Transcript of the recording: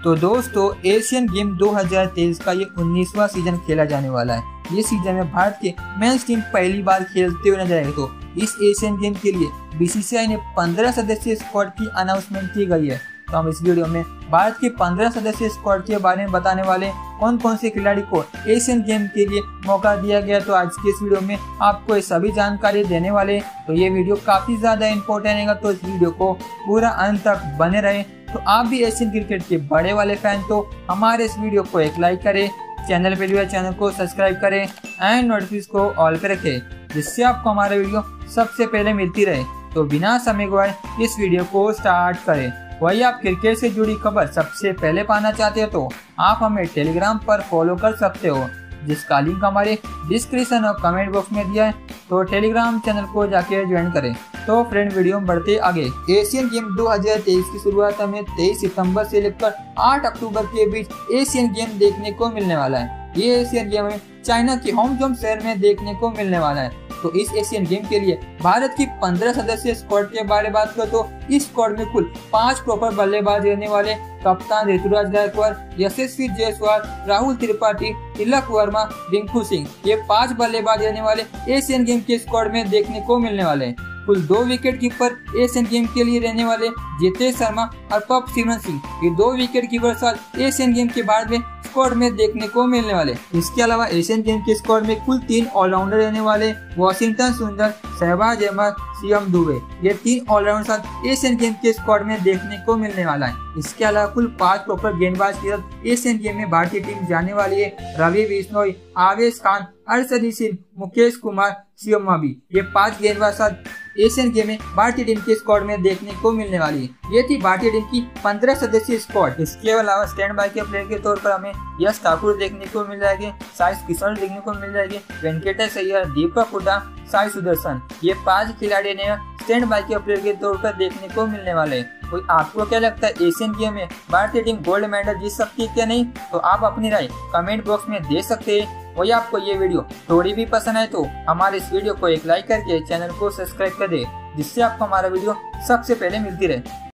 तो दोस्तों Asian game 2023 का ये 19वां सीजन खेला जाने वाला है। ये सीजन में भारत के मेंस टीम पहली बार खेलते हुए नजर आएगी। तो इस एशियन गेम के लिए बीसीसीआई ने 15 सदस्यीय स्क्वाड की अनाउंसमेंट की गई है। तो हम इस वीडियो में भारत के 15 सदस्यीय स्क्वाड के बारे में बताने वाले कौन कौन से खिलाड़ी को एशियन गेम के लिए मौका दिया गया। तो आज के इस वीडियो में आपको ये सभी जानकारी देने वाले। तो ये वीडियो काफी ज्यादा इम्पोर्टेंट है, तो इस वीडियो को पूरा अंत तक बने रहे। तो आप भी एशियन क्रिकेट के बड़े वाले फैन तो हमारे इस वीडियो को एक लाइक करें, चैनल पे जो चैनल को सब्सक्राइब करें एंड नोटिफिकेशन को ऑल पे रखें, जिससे आपको हमारा वीडियो सबसे पहले मिलती रहे। तो बिना समय गवाए इस वीडियो को स्टार्ट करें। वही आप क्रिकेट से जुड़ी खबर सबसे पहले पाना चाहते हो तो आप हमें टेलीग्राम पर फॉलो कर सकते हो, जिसका लिंक हमारे डिस्क्रिप्शन और कमेंट बॉक्स में दिया है। तो टेलीग्राम चैनल को जाके ज्वाइन करें। तो फ्रेंड वीडियो में बढ़ते आगे। एशियन गेम 2023 की शुरुआत हमें 23 सितंबर से लेकर 8 अक्टूबर के बीच एशियन गेम देखने को मिलने वाला है। ये एशियन गेम हमें चाइना के होंगजोंग शहर में देखने को मिलने वाला है। तो इस एशियन गेम के लिए भारत की 15 सदस्यीय स्क्वाड के बारे में बात करें तो इस स्क्वाड में कुल 5 प्रॉपर बल्लेबाज रहने वाले कप्तान ऋतुराज गायकवाड़, यशस्वी जायसवाल, राहुल त्रिपाठी, तिलक वर्मा, रिंकू सिंह, ये 5 बल्लेबाज रहने वाले एशियन गेम के स्क्वाड में देखने को मिलने वाले हैं। कुल 2 विकेट कीपर एशियन गेम के लिए रहने वाले जितेश शर्मा और पप सिमरन सिंह, ये 2 विकेट कीपर साथ एशियन गेम के बाद में स्क्वाड में देखने को मिलने वाले। इसके अलावा एशियन गेम के स्क्वाड में कुल 3 ऑलराउंडर रहने वाले वाशिंगटन सुंदर, शहबाज अहमद, शिवम दुबे, ये 3 ऑलराउंडर साथ एशियन गेम के स्क्वाड में देखने को मिलने वाला है। इसके अलावा कुल 5 प्रॉपर गेंदबाज के साथ एशियन गेम में भारतीय टीम जाने वाली है। रवि बिश्नोई, आवेश खान, अरशदी सिंह, मुकेश कुमार, शिवम मावी, ये 5 गेंदबाज साथ एशियन गेम में भारतीय टीम के स्क्वाड में देखने को मिलने वाली है। ये थी भारतीय टीम की 15 सदस्यीय स्क्वाड। इसके अलावा स्टैंड बाय के प्लेयर के तौर पर हमें यश ठाकुर देखने को मिल जाएंगे, साई किशन देखने को मिल जाएगी, वेंकटेश अय्यर, दीपक हुड्डा, साई सुदर्शन, ये 5 खिलाड़ी ने स्टैंड बाय के प्लेयर के तौर पर देखने को मिलने वाले हैं। कोई आपको क्या लगता है एशियन गेम में भारतीय टीम गोल्ड मेडल जीत सकती है क्या नहीं? तो आप अपनी राय कमेंट बॉक्स में दे सकते हैं। वही आपको ये वीडियो थोड़ी भी पसंद आए तो हमारे इस वीडियो को एक लाइक करके चैनल को सब्सक्राइब कर दे, जिससे आपको हमारा वीडियो सबसे पहले मिलती रहे।